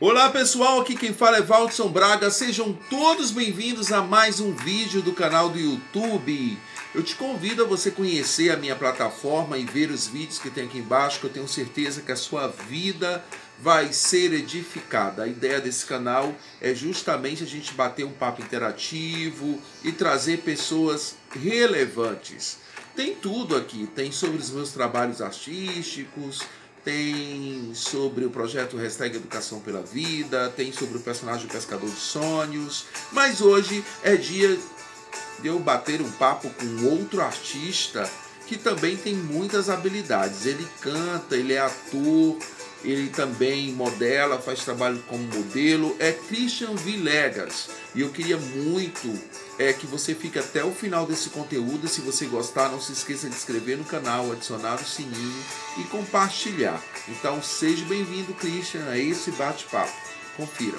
Olá pessoal, aqui quem fala é Valdson Braga, sejam todos bem-vindos a mais um vídeo do canal do YouTube. Eu te convido a você conhecer a minha plataforma e ver os vídeos que tem aqui embaixo, que eu tenho certeza que a sua vida vai ser edificada. A ideia desse canal é justamente a gente bater um papo interativo e trazer pessoas relevantes. Tem tudo aqui, tem sobre os meus trabalhos artísticos, tem sobre o projeto #Educação pela Vida, tem sobre o personagem Pescador de Sonhos, mas hoje é dia de eu bater um papo com outro artista que também tem muitas habilidades. Ele canta, ele é ator, ele também modela, faz trabalho como modelo, é Christian Villegas. E eu queria muito que você fique até o final desse conteúdo. Se você gostar, não se esqueça de se inscrever no canal, adicionar o sininho e compartilhar. Então seja bem-vindo, Christian, a esse bate-papo. Confira.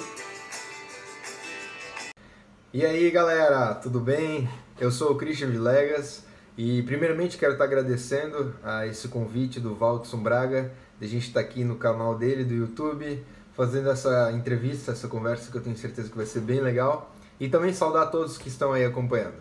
E aí galera, tudo bem? Eu sou o Christian Villegas e primeiramente quero estar agradecendo a esse convite do Valdson Braga, de a gente estar aqui no canal dele do YouTube, fazendo essa entrevista, essa conversa que eu tenho certeza que vai ser bem legal, e também saudar todos que estão aí acompanhando.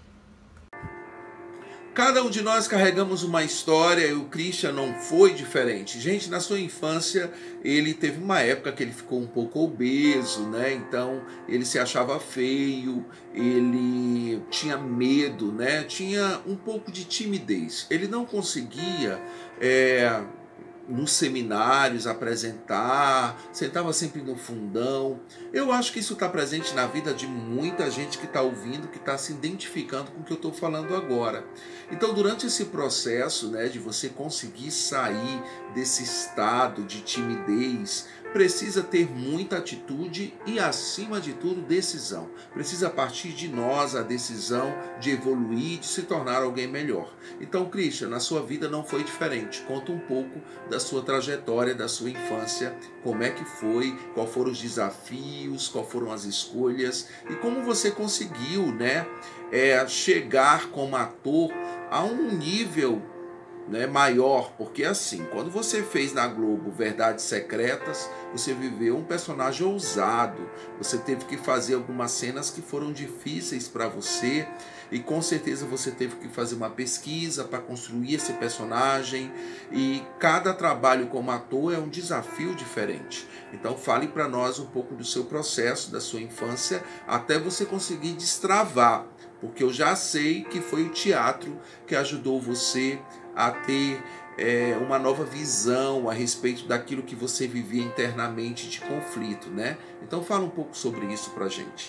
Cada um de nós carregamos uma história e o Christian não foi diferente. Gente, na sua infância, ele teve uma época que ele ficou um pouco obeso, né? Então, ele se achava feio, ele tinha medo, né? Tinha um pouco de timidez. Ele não conseguia nos seminários apresentar, sentava sempre no fundão. Eu acho que isso está presente na vida de muita gente que está ouvindo, que está se identificando com o que eu estou falando agora. Então, durante esse processo, né, de você conseguir sair desse estado de timidez, precisa ter muita atitude e, acima de tudo, decisão. Precisa partir de nós a decisão de evoluir, de se tornar alguém melhor. Então, Christian, na sua vida não foi diferente. Conta um pouco da sua trajetória, da sua infância, como é que foi, quais foram os desafios, quais foram as escolhas e como você conseguiu, né, chegar como ator a um nível, né, maior, porque assim, quando você fez na Globo Verdades Secretas, você viveu um personagem ousado, você teve que fazer algumas cenas que foram difíceis para você e com certeza você teve que fazer uma pesquisa para construir esse personagem, e cada trabalho como ator é um desafio diferente. Então fale para nós um pouco do seu processo, da sua infância, até você conseguir destravar, porque eu já sei que foi o teatro que ajudou você a ter uma nova visão a respeito daquilo que você vivia internamente de conflito, né? Então fala um pouco sobre isso pra gente.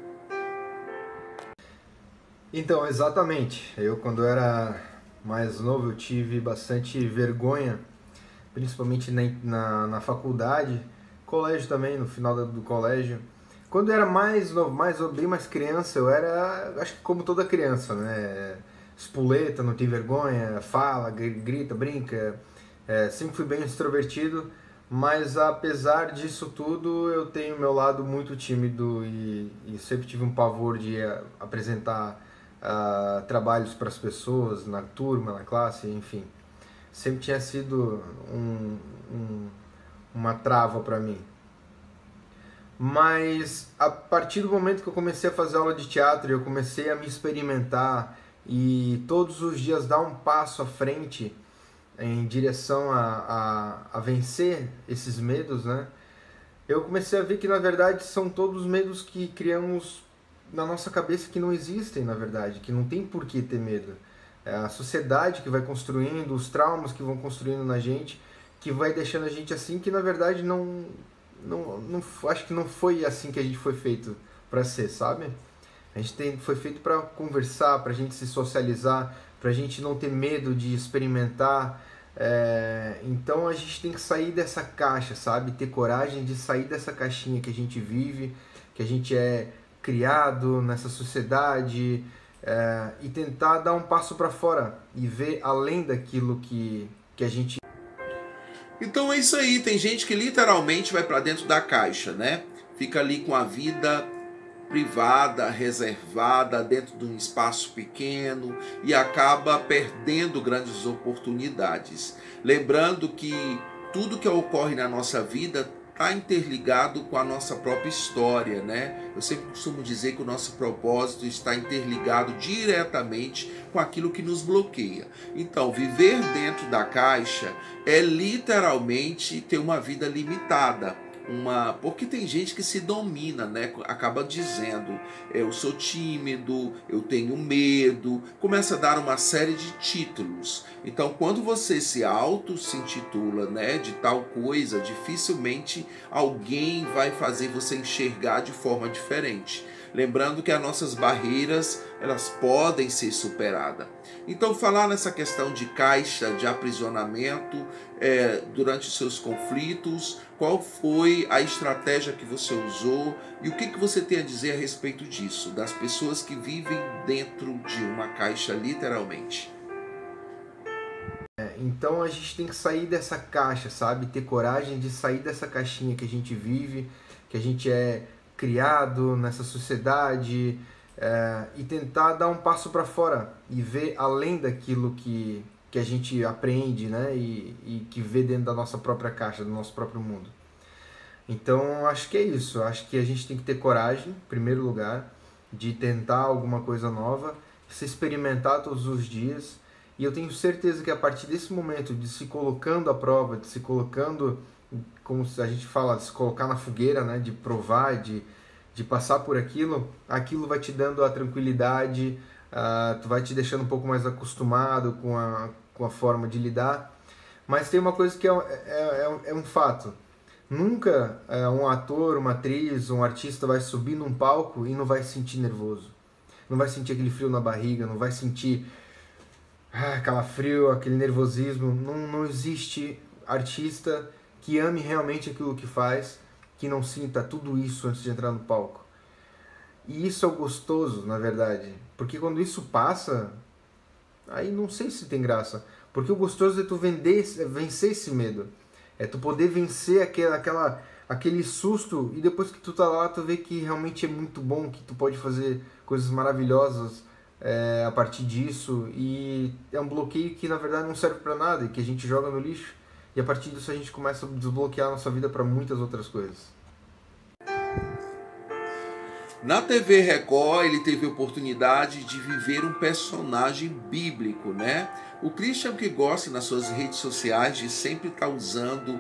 Então, exatamente. Eu, quando era mais novo, eu tive bastante vergonha, principalmente na faculdade, colégio também, no final do colégio. Quando eu era mais novo, bem mais criança, eu era, acho que como toda criança, né? Espuleta, não tem vergonha, fala, grita, brinca. Sempre fui bem extrovertido, mas apesar disso tudo, eu tenho meu lado muito tímido e sempre tive um pavor de apresentar trabalhos para as pessoas, na turma, na classe, enfim. Sempre tinha sido uma trava para mim. Mas a partir do momento que eu comecei a fazer aula de teatro, eu comecei a me experimentar e todos os dias dar um passo à frente em direção a vencer esses medos, né? Eu comecei a ver que na verdade são todos medos que criamos na nossa cabeça, que não existem na verdade, que não tem por que ter medo. É a sociedade que vai construindo, os traumas que vão construindo na gente, que vai deixando a gente assim, que na verdade não acho que não foi assim que a gente foi feito para ser, sabe? A gente foi feito para conversar, para a gente se socializar, para a gente não ter medo de experimentar. Então a gente tem que sair dessa caixa, sabe? Ter coragem de sair dessa caixinha que a gente vive, que a gente é criado nessa sociedade, e tentar dar um passo para fora e ver além daquilo que a gente... Então é isso aí, tem gente que literalmente vai para dentro da caixa, né? Fica ali com a vida privada, reservada, dentro de um espaço pequeno e acaba perdendo grandes oportunidades. Lembrando que tudo que ocorre na nossa vida está interligado com a nossa própria história, né? Eu sempre costumo dizer que o nosso propósito está interligado diretamente com aquilo que nos bloqueia. Então, viver dentro da caixa é literalmente ter uma vida limitada. Porque tem gente que se domina, né? Acaba dizendo, eu sou tímido, eu tenho medo, começa a dar uma série de títulos. Então, quando você se intitula, né, de tal coisa, dificilmente alguém vai fazer você enxergar de forma diferente. Lembrando que as nossas barreiras, elas podem ser superadas. Então, falar nessa questão de caixa, de aprisionamento, durante os seus conflitos, qual foi a estratégia que você usou e o que você tem a dizer a respeito disso, das pessoas que vivem dentro de uma caixa, literalmente? Então a gente tem que sair dessa caixa, sabe? Ter coragem de sair dessa caixinha que a gente vive, que a gente é criado nessa sociedade, e tentar dar um passo para fora e ver além daquilo que a gente aprende, né? E que vê dentro da nossa própria caixa, do nosso próprio mundo. Então acho que é isso. Acho que a gente tem que ter coragem, em primeiro lugar, de tentar alguma coisa nova, se experimentar todos os dias. E eu tenho certeza que a partir desse momento de se colocando à prova, de se colocando, como a gente fala, de se colocar na fogueira, né? De provar, de passar por aquilo vai te dando a tranquilidade, tu vai te deixando um pouco mais acostumado com a forma de lidar. Mas tem uma coisa que é um fato. Nunca um ator, uma atriz, um artista vai subir num palco e não vai se sentir nervoso. Não vai sentir aquele frio na barriga, não vai sentir calafrio, aquele nervosismo. Não existe artista que ame realmente aquilo que faz, que não sinta tudo isso antes de entrar no palco. E isso é o gostoso, na verdade. Porque quando isso passa, aí não sei se tem graça. Porque o gostoso é tu vencer esse medo. É tu poder vencer aquele susto e depois que tu tá lá, tu vê que realmente é muito bom, que tu pode fazer coisas maravilhosas a partir disso. E é um bloqueio que na verdade não serve para nada e que a gente joga no lixo. E a partir disso a gente começa a desbloquear a nossa vida para muitas outras coisas. Na TV Record, ele teve a oportunidade de viver um personagem bíblico, né? O Christian, que gosta nas suas redes sociais de sempre estar usando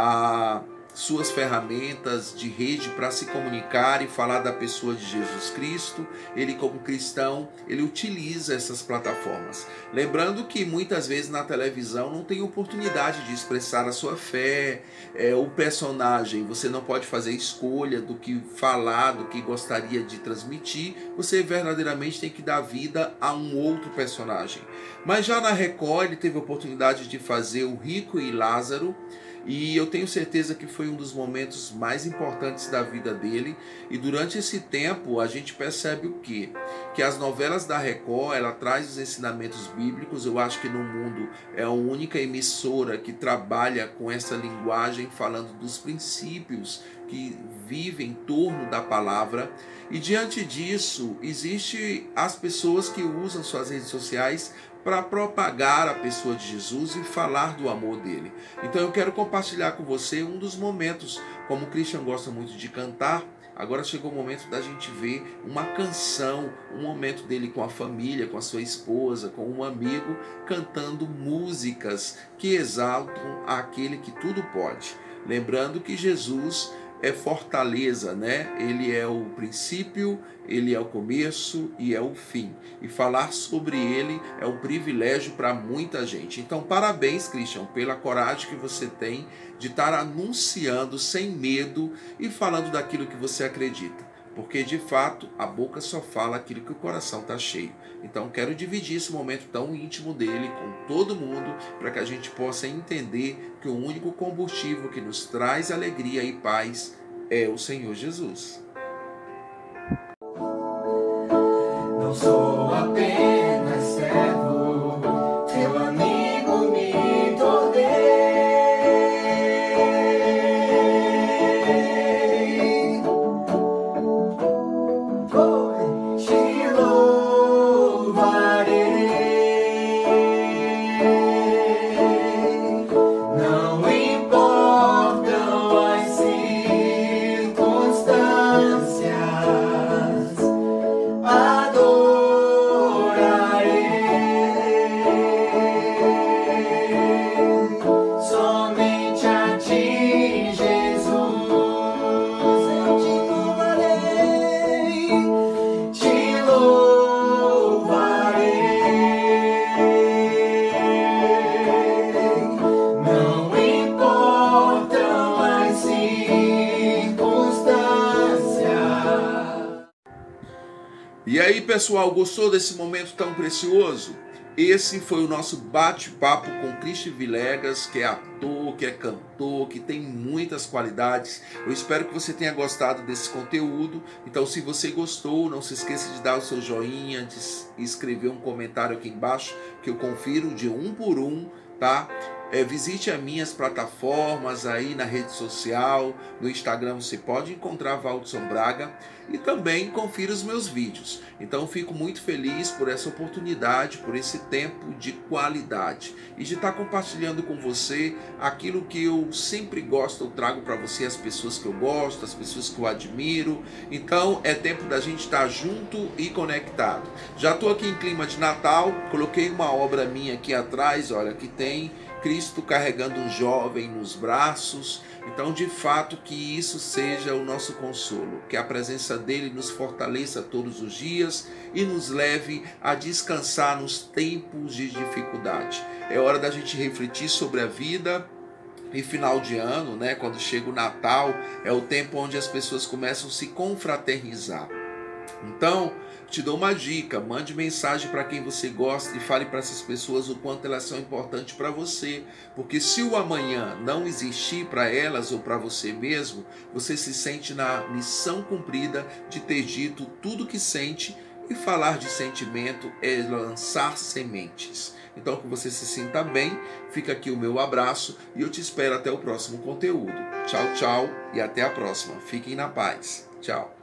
suas ferramentas de rede para se comunicar e falar da pessoa de Jesus Cristo, ele como cristão, ele utiliza essas plataformas. Lembrando que muitas vezes na televisão não tem oportunidade de expressar a sua fé, o personagem, você não pode fazer escolha do que falar, do que gostaria de transmitir, você verdadeiramente tem que dar vida a um outro personagem. Mas já na Record ele teve a oportunidade de fazer o Rico e Lázaro, e eu tenho certeza que foi um dos momentos mais importantes da vida dele. E durante esse tempo a gente percebe o quê? Que as novelas da Record, ela traz os ensinamentos bíblicos. Eu acho que no mundo é a única emissora que trabalha com essa linguagem, falando dos princípios que vivem em torno da palavra. E diante disso, existe as pessoas que usam suas redes sociais para propagar a pessoa de Jesus e falar do amor dele. Então eu quero compartilhar com você um dos momentos, como o Christian gosta muito de cantar, agora chegou o momento da gente ver uma canção, um momento dele com a família, com a sua esposa, com um amigo, cantando músicas que exaltam aquele que tudo pode. Lembrando que Jesus é fortaleza, né? Ele é o princípio, ele é o começo e é o fim. E falar sobre ele é um privilégio para muita gente. Então, parabéns, Christian, pela coragem que você tem de estar anunciando sem medo e falando daquilo que você acredita. Porque, de fato, a boca só fala aquilo que o coração está cheio. Então, quero dividir esse momento tão íntimo dele com todo mundo, para que a gente possa entender que o único combustível que nos traz alegria e paz é o Senhor Jesus. Não sou apenas servo, teu amigo me tornei. Te louvarei. Não importam as circunstâncias. aí, pessoal, gostou desse momento tão precioso? Esse foi o nosso bate-papo com Christian Villegas, que é ator, que é cantor, que tem muitas qualidades. Eu espero que você tenha gostado desse conteúdo. Então, se você gostou, não se esqueça de dar o seu joinha, de escrever um comentário aqui embaixo, que eu confiro de um por um, tá? Visite as minhas plataformas aí na rede social, no Instagram você pode encontrar Valdson Braga e também confira os meus vídeos. Então fico muito feliz por essa oportunidade, por esse tempo de qualidade e de estar compartilhando com você aquilo que eu sempre gosto, eu trago para você as pessoas que eu gosto, as pessoas que eu admiro. Então é tempo da gente estar junto e conectado. Já estou aqui em clima de Natal, coloquei uma obra minha aqui atrás, olha, que tem Cristo carregando um jovem nos braços. Então, de fato, que isso seja o nosso consolo, que a presença dele nos fortaleça todos os dias e nos leve a descansar nos tempos de dificuldade. É hora da gente refletir sobre a vida. E final de ano, né, quando chega o Natal, é o tempo onde as pessoas começam a se confraternizar. Então, te dou uma dica, mande mensagem para quem você gosta e fale para essas pessoas o quanto elas são importantes para você, porque se o amanhã não existir para elas ou para você mesmo, você se sente na missão cumprida de ter dito tudo que sente, e falar de sentimento é lançar sementes. Então, que você se sinta bem, fica aqui o meu abraço e eu te espero até o próximo conteúdo. Tchau, tchau e até a próxima. Fiquem na paz. Tchau.